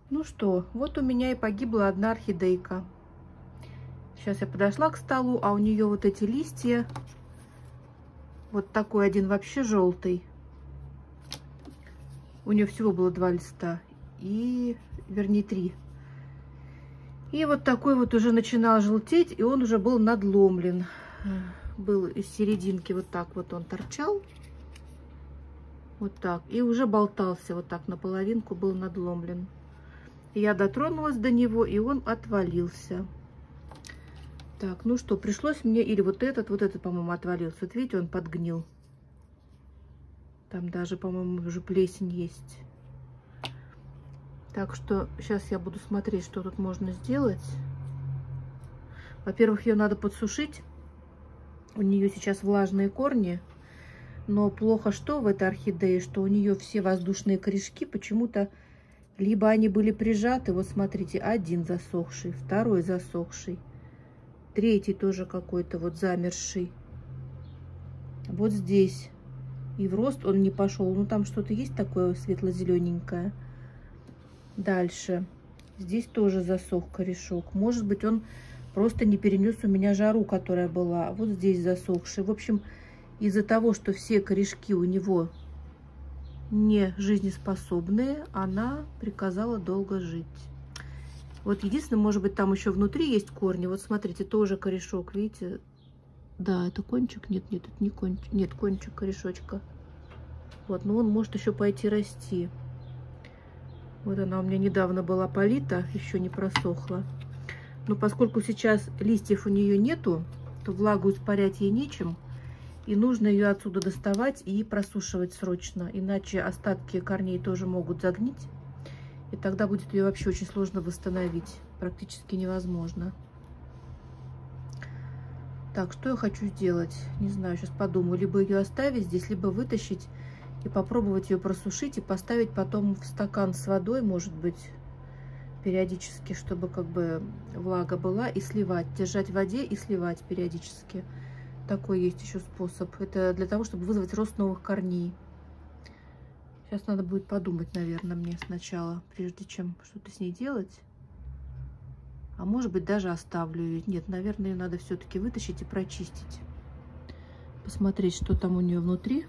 Ну что, вот у меня и погибла одна орхидейка. Сейчас я подошла к столу, а у нее вот эти листья. Вот такой один вообще желтый. У нее всего было 2 листа. И, вернее, 3. И вот такой вот уже начинал желтеть, и он уже был надломлен. Был из серединки вот так вот он торчал. Вот так. И уже болтался вот так, наполовинку был надломлен. Я дотронулась до него, и он отвалился. Так, ну что, пришлось мне... Или вот этот, по-моему, отвалился. Вот видите, он подгнил. Там даже, по-моему, уже плесень есть. Так что сейчас я буду смотреть, что тут можно сделать. Во-первых, ее надо подсушить. У нее сейчас влажные корни. Но плохо что в этой орхидее, что у нее все воздушные корешки почему-то... Либо они были прижаты, вот смотрите, один засохший, второй засохший, третий тоже какой-то вот замерзший. Вот здесь. И в рост он не пошел. Ну там что-то есть такое светло-зелененькое. Дальше. Здесь тоже засох корешок. Может быть, он просто не перенес у меня жару, которая была. Вот здесь засохший. В общем, из-за того, что все корешки у него не жизнеспособные, она приказала долго жить. Вот единственное, может быть, там еще внутри есть корни. Вот смотрите, тоже корешок, видите? Да, это кончик? Нет, это не кончик. Нет, кончик корешочка. Вот, но он может еще пойти расти. Вот она у меня недавно была полита, еще не просохла. Но поскольку сейчас листьев у нее нету, то влагу испарять ей нечем. И нужно ее отсюда доставать и просушивать срочно. Иначе остатки корней тоже могут загнить. И тогда будет ее вообще очень сложно восстановить. Практически невозможно. Так, что я хочу сделать? Не знаю, сейчас подумаю. Либо ее оставить здесь, либо вытащить и попробовать ее просушить. И поставить потом в стакан с водой, может быть, периодически, чтобы как бы влага была. И сливать. Держать в воде и сливать периодически. Такой есть еще способ. Это для того, чтобы вызвать рост новых корней. Сейчас надо будет подумать, наверное, мне сначала, прежде чем что-то с ней делать. А может быть, даже оставлю ее. Нет, наверное, ее надо все-таки вытащить и прочистить. Посмотреть, что там у нее внутри.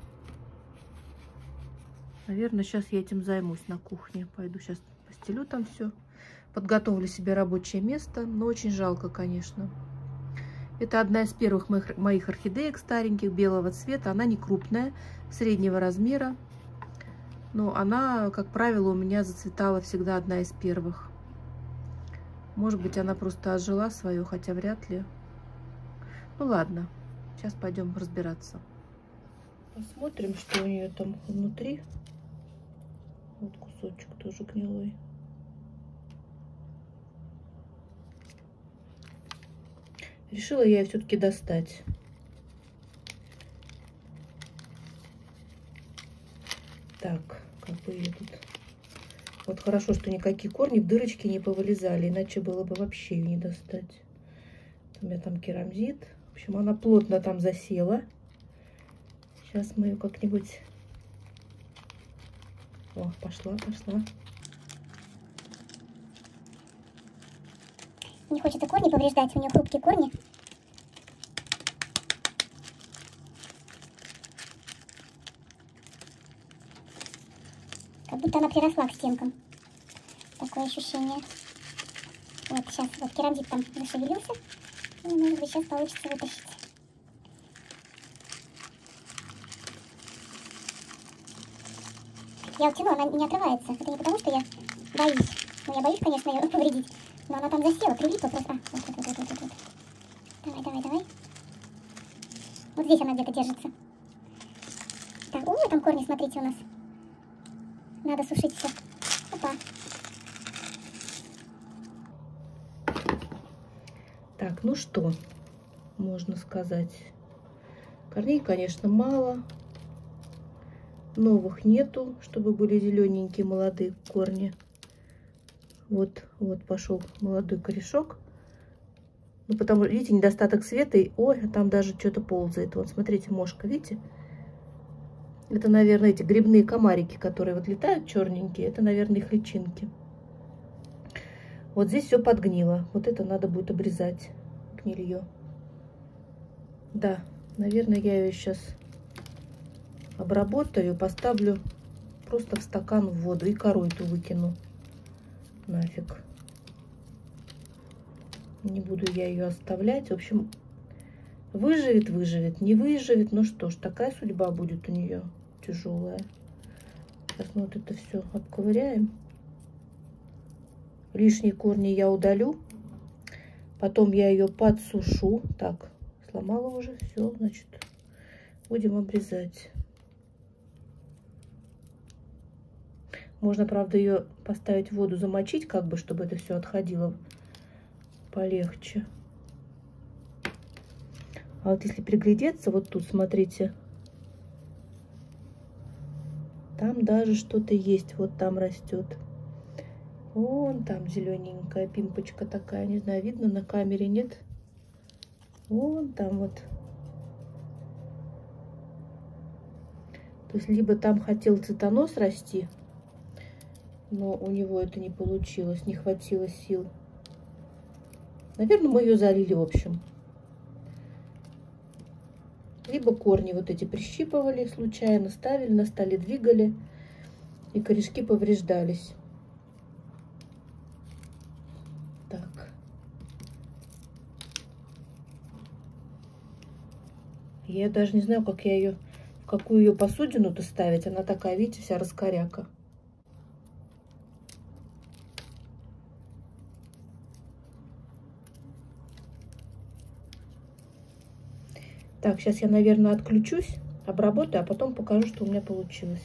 Наверное, сейчас я этим займусь на кухне. Пойду сейчас постелю там все. Подготовлю себе рабочее место. Но очень жалко, конечно. Это одна из первых моих орхидеек стареньких, белого цвета. Она не крупная, среднего размера. Но она, как правило, у меня зацветала всегда одна из первых. Может быть, она просто отжила свое, хотя вряд ли. Ну ладно, сейчас пойдем разбираться. Посмотрим, что у нее там внутри. Вот кусочек тоже гнилой. Решила я ее все-таки достать. Так, как бы ее тут... Вот хорошо, что никакие корни в дырочки не повылезали, иначе было бы вообще ее не достать. У меня там керамзит. В общем, она плотно там засела. Сейчас мы ее как-нибудь... О, пошла. Не хочется корни повреждать, у нее хрупкие корни. Как будто она приросла к стенкам. Такое ощущение. Вот сейчас вот керамзит там зашевелился. И, может быть, сейчас получится вытащить. Я вот тяну, она не отрывается. Это не потому, что я боюсь. Ну, я боюсь, конечно, ее повредить. Но она там засела, прилипла просто. Вот. Давай. Вот здесь она где-то держится. Так, там корни, смотрите, у нас. Надо сушить все. Опа. Так, ну что можно сказать? Корней, конечно, мало. Новых нету, чтобы были зелененькие молодые корни. Вот пошел молодой корешок. Ну, потому, видите, недостаток света. И, ой, а там даже что-то ползает. Вот, смотрите, мошка, видите? Это, наверное, эти грибные комарики, которые вот летают черненькие. Это, наверное, их личинки. Вот здесь все подгнило. Вот это надо будет обрезать, гнилье. Да, наверное, я ее сейчас обработаю, поставлю просто в стакан в воду и кору эту выкину. Нафиг. Не буду я ее оставлять. В общем, выживет, выживет, не выживет. Ну что ж, такая судьба будет у нее тяжелая. Сейчас мы вот это все обковыряем. Лишние корни я удалю. Потом я ее подсушу. Так, сломала уже все. Значит, будем обрезать. Можно, правда, ее поставить в воду, замочить, как бы, чтобы это все отходило полегче. А вот если приглядеться, вот тут, смотрите, там даже что-то есть. Вот там растет. Вон там зелененькая пимпочка такая. Не знаю, видно на камере, нет? Вон там вот. То есть, либо там хотел цветонос расти, но у него это не получилось, не хватило сил. Наверное, мы ее залили, в общем. Либо корни вот эти прищипывали случайно, ставили на столе, двигали, и корешки повреждались. Так. Я даже не знаю, как я ее, в какую ее посудину-то ставить. Она такая, видите, вся раскоряка. Так, сейчас я, наверное, отключусь, обработаю, а потом покажу, что у меня получилось.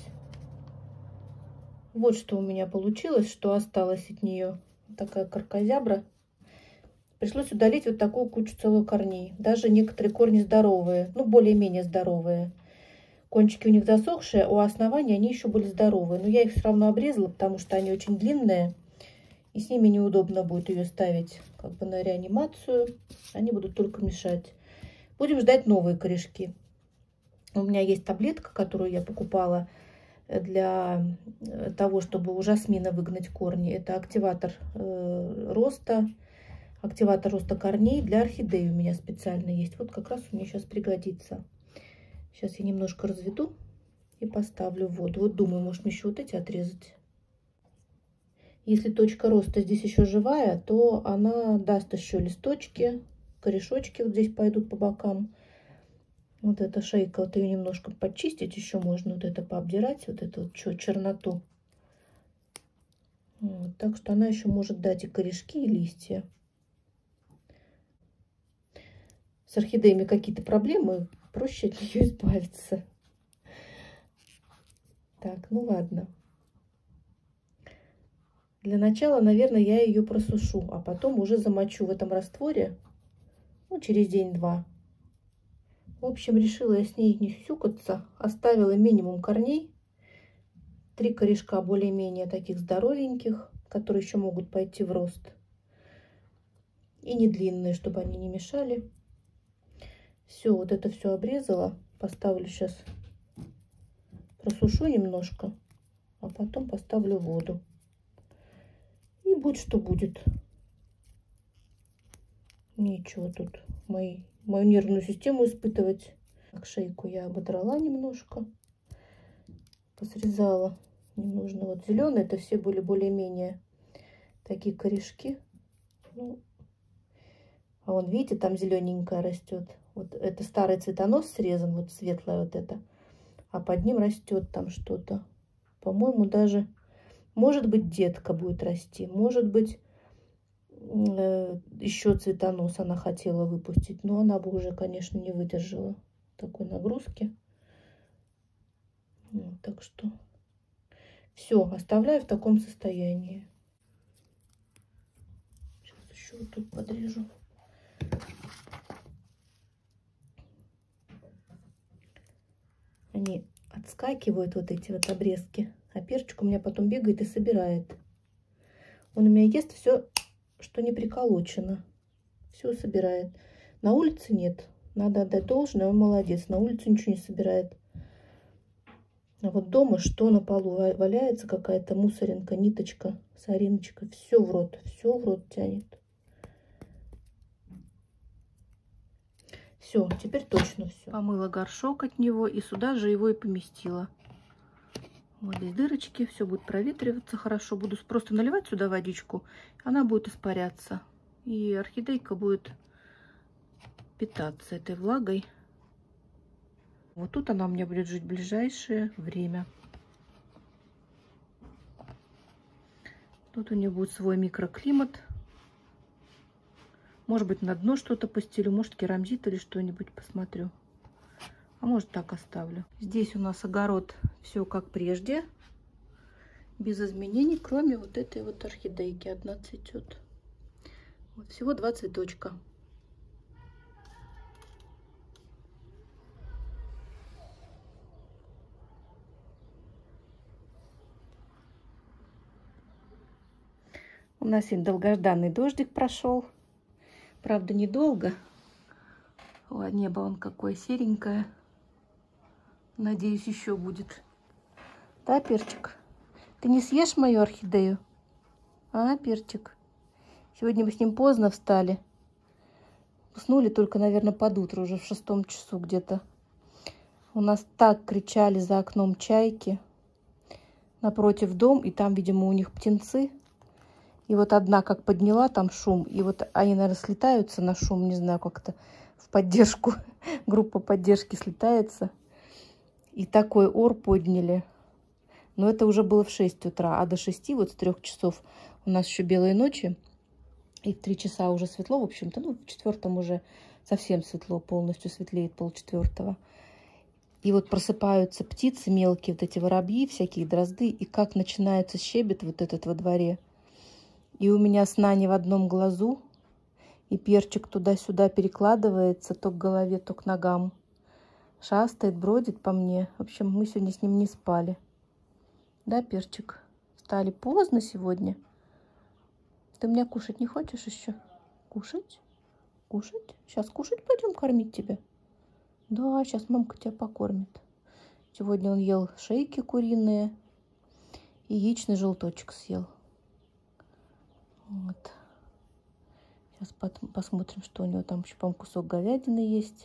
Вот что у меня получилось, что осталось от нее. Такая кракозябра. Пришлось удалить вот такую кучу целых корней. Даже некоторые корни здоровые, ну, более-менее здоровые. Кончики у них засохшие, у основания они еще были здоровые. Но я их все равно обрезала, потому что они очень длинные. И с ними неудобно будет ее ставить как бы на реанимацию. Они будут только мешать. Будем ждать новые корешки. У меня есть таблетка, которую я покупала для того, чтобы у жасмина выгнать корни. Это активатор роста. Активатор роста корней для орхидеи у меня специально есть. Вот как раз мне сейчас пригодится. Сейчас я немножко разведу и поставлю в воду. Вот думаю, может мне еще вот эти отрезать. Если точка роста здесь еще живая, то она даст еще листочки, корешочки вот здесь пойдут по бокам. Вот эта шейка, вот ее немножко почистить еще можно, вот это пообдирать, вот эту вот черноту. Вот, так что она еще может дать и корешки, и листья. С орхидеями какие-то проблемы, проще от нее избавиться. Так, ну ладно. Для начала, наверное, я ее просушу, а потом уже замочу в этом растворе, ну, через день-два. В общем, решила я с ней не сюсюкаться, оставила минимум корней. 3 корешка более-менее таких здоровеньких, которые еще могут пойти в рост. И не длинные, чтобы они не мешали. Все, вот это все обрезала. Поставлю сейчас, просушу немножко, а потом поставлю в воду. И будь что будет. Нечего тут мою нервную систему испытывать. Так, шейку я ободрала немножко. Посрезала. Не нужно. Вот зеленые, это все были более-менее такие корешки. Ну, а вон, видите, там зелененькая растет. Вот это старый цветонос срезан, вот светлая вот это. А под ним растет там что-то. По-моему, даже, может быть, детка будет расти. Может быть, еще цветонос она хотела выпустить. Но она бы уже, конечно, не выдержала такой нагрузки. Вот, так что все, оставляю в таком состоянии. Сейчас еще вот тут подрежу. Они отскакивают, вот эти вот обрезки. А перчик у меня потом бегает и собирает. Он у меня ест все, что не приколочено. Все собирает. На улице нет. Надо отдать должное, он молодец. На улице ничего не собирает. А вот дома что на полу валяется? Какая-то мусоринка, ниточка, сориночка. Все в рот тянет. Все, теперь точно все. Помыла горшок от него и сюда же его и поместила. Вот здесь дырочки, все будет проветриваться хорошо. Буду просто наливать сюда водичку, она будет испаряться. И орхидейка будет питаться этой влагой. Вот тут она у меня будет жить в ближайшее время. Тут у нее будет свой микроклимат. Может быть, на дно что-то постелю, может, керамзит или что-нибудь посмотрю. А может, так оставлю. Здесь у нас огород все как прежде. Без изменений, кроме вот этой вот орхидейки. Одна цветет. Вот, всего 2 цветочка. У нас сегодня долгожданный дождик прошел. Правда, недолго. О, небо он какое серенькое. Надеюсь, еще будет. Да, Перчик? Ты не съешь мою орхидею? А, Перчик? Сегодня мы с ним поздно встали. Уснули только, наверное, под утро, уже в 6 часу где-то. У нас так кричали за окном чайки. Напротив дом, и там, видимо, у них птенцы. И вот одна как подняла там шум, и вот они, наверное, слетаются на шум, не знаю, как-то в поддержку, группа поддержки слетается. И такой ор подняли. Но это уже было в 6 утра, а до 6, вот с 3 часов у нас еще белые ночи. И в 3 часа уже светло, в общем-то, ну, в 4 уже совсем светло, полностью светлеет 3:30. И вот просыпаются птицы мелкие, вот эти воробьи, всякие дрозды, и как начинается щебет вот этот во дворе. И у меня сна не в одном глазу, и Перчик туда-сюда перекладывается, то к голове, то к ногам. Шастает, бродит по мне. В общем, мы сегодня с ним не спали. Да, Перчик? Встали поздно сегодня. Ты меня кушать не хочешь еще? Кушать? Кушать? Сейчас кушать пойдем кормить тебя? Да, сейчас мамка тебя покормит. Сегодня он ел шейки куриные, и яичный желточек съел. Вот. Сейчас посмотрим, что у него там еще, по-моему, кусок говядины есть.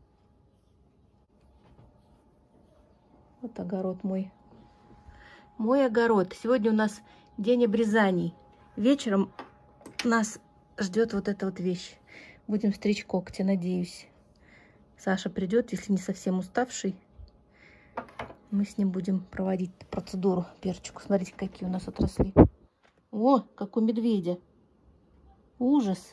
Вот огород мой. Мой огород. Сегодня у нас день обрезаний. Вечером нас ждет вот эта вот вещь. Будем стричь когти, надеюсь. Саша придет, если не совсем уставший. Мы с ним будем проводить процедуру Перчику. Смотрите, какие у нас отросли. О, как у медведя. Ужас.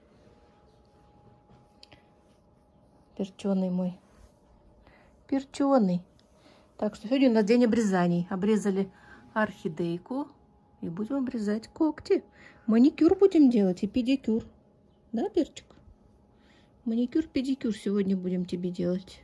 Перченый мой. Перченый. Так что сегодня у нас день обрезаний. Обрезали орхидейку. И будем обрезать когти. Маникюр будем делать и педикюр. Да, Перчик? Маникюр, педикюр сегодня будем тебе делать.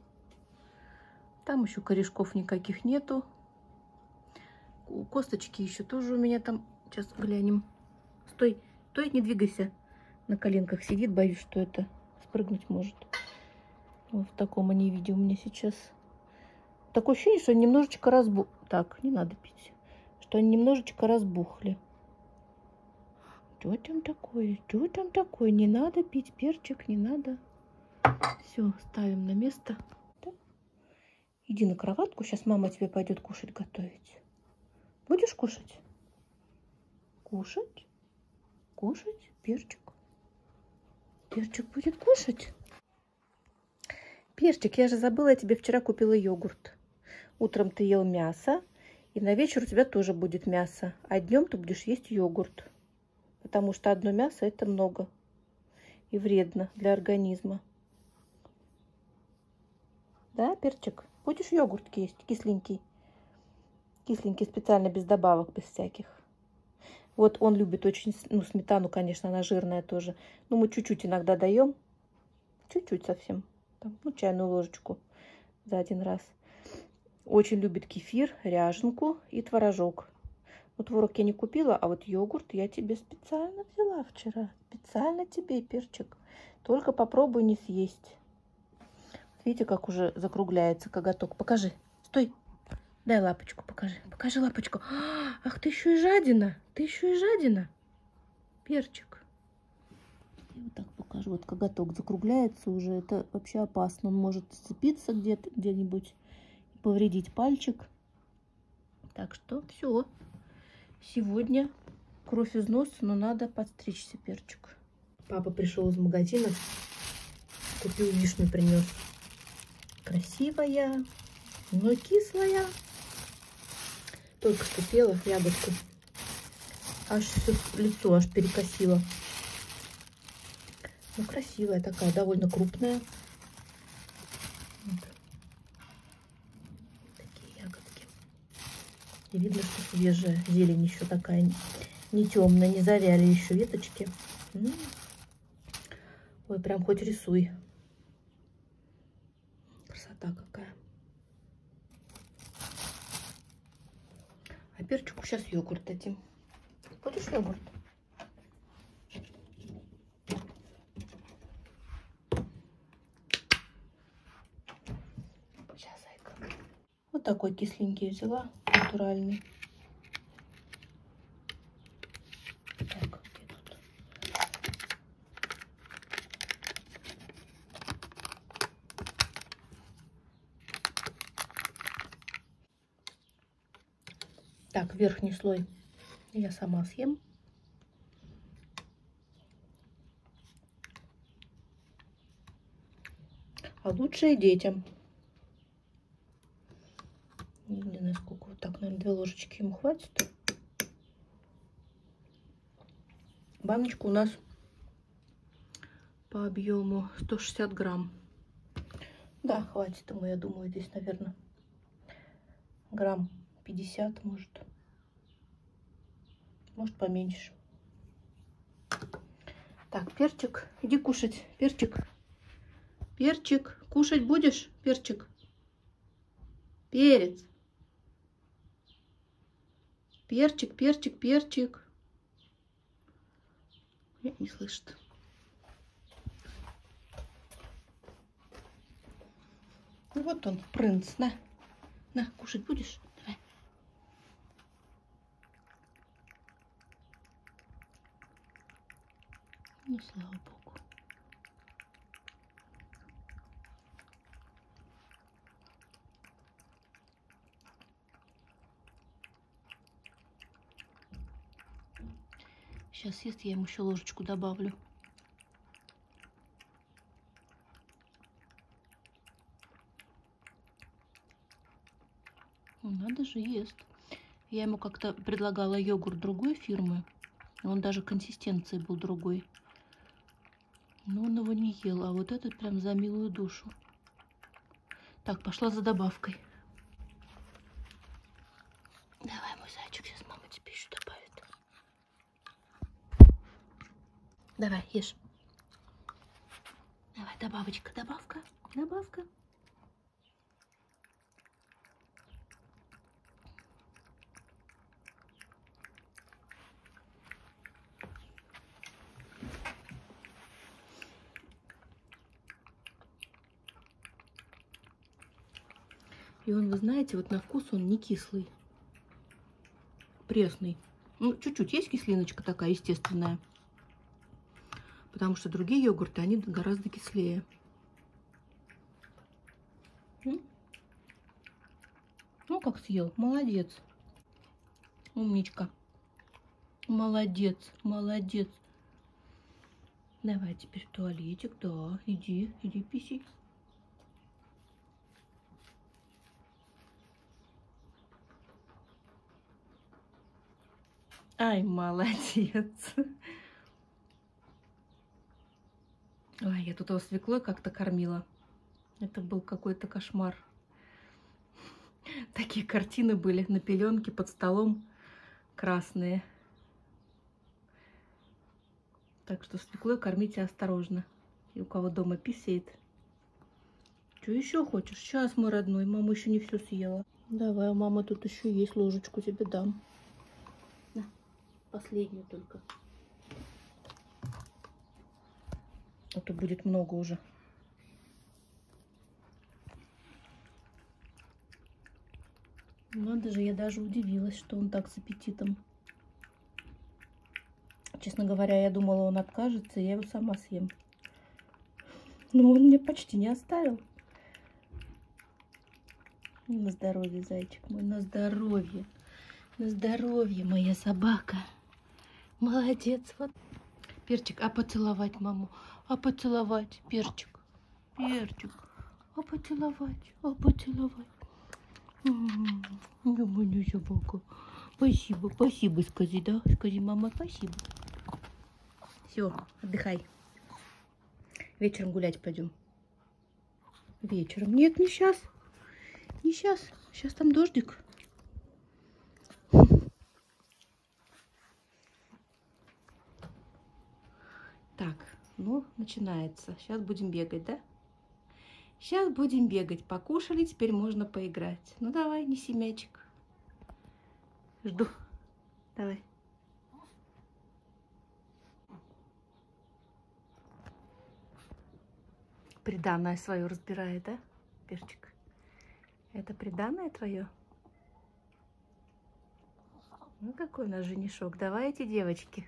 Там еще корешков никаких нету. Косточки еще тоже у меня там. Сейчас глянем. Стой, стой, не двигайся. На коленках сидит, боюсь, что это спрыгнуть может. Вот в таком они виде у меня сейчас. Такое ощущение, что они немножечко разбухли. Так, не надо пить. Что они немножечко разбухли. Что там такое? Что там такое? Не надо пить, Перчик, не надо. Все, ставим на место. Да? Иди на кроватку, сейчас мама тебе пойдет кушать готовить. Будешь кушать? Кушать? Кушать, Перчик? Перчик будет кушать? Перчик, я же забыла, я тебе вчера купила йогурт. Утром ты ел мясо, и на вечер у тебя тоже будет мясо. А днем ты будешь есть йогурт. Потому что одно мясо это много. И вредно для организма. Да, Перчик? Будешь йогурт есть, кисленький? Кисленький специально, без добавок, без всяких. Вот он любит очень, ну, сметану, конечно, она жирная тоже. Но мы чуть-чуть иногда даем. Чуть-чуть совсем. Там, ну, чайную ложечку за один раз. Очень любит кефир, ряженку и творожок. Ну, творог я не купила, а вот йогурт я тебе специально взяла вчера. Специально тебе, Перчик. Только попробуй не съесть. Видите, как уже закругляется коготок. Покажи. Стой. Дай лапочку, покажи. Покажи лапочку. Ах, ты еще и жадина. Ты еще и жадина. Перчик. Я вот так покажу. Вот коготок закругляется уже. Это вообще опасно. Он может сцепиться где-то, где-нибудь, повредить пальчик. Так что все. Сегодня кровь из носа, но надо подстричься перчик. Папа пришел из магазина. Купил вишню, принес. Красивая, но кислая. Только что пела ягодку. Аж все лицо аж перекосило. Ну, красивая такая, довольно крупная. Вот. Такие ягодки. И видно, что свежая. Зелень еще такая, не темная, не завяли еще веточки. Ой, прям хоть рисуй. Красота какая. А перчику сейчас йогурт дадим. Будешь йогурт? Сейчас, зайка. Вот такой кисленький взяла, натуральный. Так, где тут? Так, верхний слой я сама съем. А лучше и детям. Не знаю, сколько. Вот так, наверное, 2 ложечки ему хватит. Баночка у нас по объему 160 грамм. Да, хватит ему, я думаю, здесь, наверное, грамм 50, может поменьше. Так, перчик, иди кушать. Перчик, перчик, кушать будешь? Перчик, перец, перчик, перчик, перчик. Нет, не слышит. Вот он, принц, на, кушать будешь? Давай. Ну, слава богу. Сейчас съест, я ему еще ложечку добавлю. Надо же, ест. Я ему как-то предлагала йогурт другой фирмы. Он даже консистенции был другой. Но он его не ел. А вот этот прям за милую душу. Так, пошла за добавкой. Давай, мой зайчик, сейчас мама тебе еще добавит. Давай, ешь. Давай, добавочка, добавка, добавка. И он, вы знаете, вот на вкус он не кислый, пресный. Ну, чуть-чуть есть кислиночка такая естественная. Потому что другие йогурты, они гораздо кислее. Ну, как съел. Молодец. Умничка. Молодец, молодец. Давай теперь в туалетик. Да, иди писи. Ай, молодец. Ой, я тут его свеклой как-то кормила. Это был какой-то кошмар. Такие картины были на пеленке под столом красные. Так что свеклой кормите осторожно. И у кого дома писает. Что еще хочешь? Сейчас, мой родной. Мама еще не все съела. Давай, у мамы тут еще есть, ложечку тебе дам. На, последнюю только. А то будет много уже. Надо же, я даже удивилась, что он так с аппетитом. Честно говоря, я думала, он откажется, и я его сама съем. Но он мне почти не оставил. На здоровье, зайчик мой, на здоровье. На здоровье, моя собака. Молодец. Вот. Перчик, а поцеловать маму? А поцеловать, Перчик? Перчик, а поцеловать? А поцеловать? Моя собака. Спасибо, спасибо, скажи, да? Скажи, мама, спасибо. Все, отдыхай. Вечером гулять пойдем. Вечером. Нет, не сейчас. Не сейчас. Сейчас там дождик. Так, ну, начинается. Сейчас будем бегать, да? Сейчас будем бегать. Покушали, теперь можно поиграть. Ну, давай, неси мячик. Жду. Давай. Приданое свое разбирает, да, Перчик? Это приданое твое? Ну, какой у нас женишок. Давайте, девочки.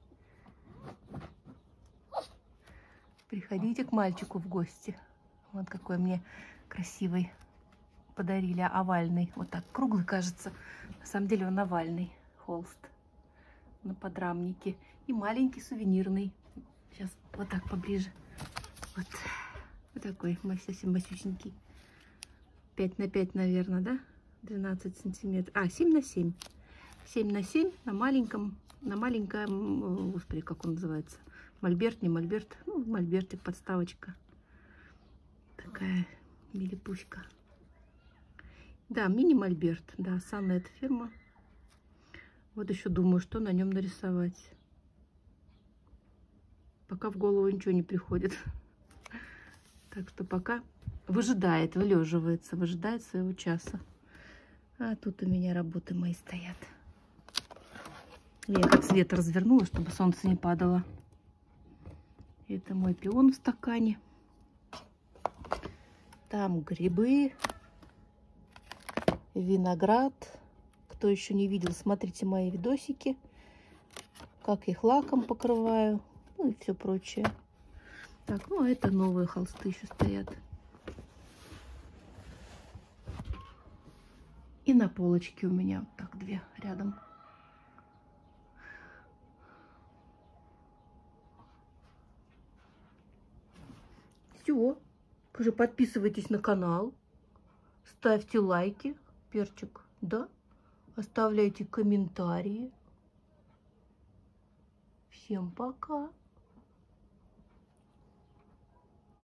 Приходите к мальчику в гости. Вот какой мне красивый подарили, овальный. Вот так, круглый, кажется. На самом деле он овальный. Холст на подрамнике. И маленький сувенирный. Сейчас вот так поближе. Вот. Вот такой совсем масюсенький. 5 на 5, наверное, да? 12 сантиметров. А, 7 на 7. 7 на 7 на маленьком, господи, как он называется? Мольберт, не мольберт. Ну, мольбертик, подставочка. Такая милипуська. Да, мини-мольберт. Да, Санна эта фирма. Вот еще думаю, что на нем нарисовать. Пока в голову ничего не приходит. Так что пока выжидает, вылеживается, выжидает своего часа. А тут у меня работы мои стоят. Я как цвет развернула, чтобы солнце не падало. Это мой пион в стакане. Там грибы, виноград. Кто еще не видел, смотрите мои видосики. Как их лаком покрываю. Ну и все прочее. Так, ну это новые холсты еще стоят. И на полочке у меня вот так 2 рядом. Все. Уже подписывайтесь на канал. Ставьте лайки. Перчик, да? Оставляйте комментарии. Всем пока.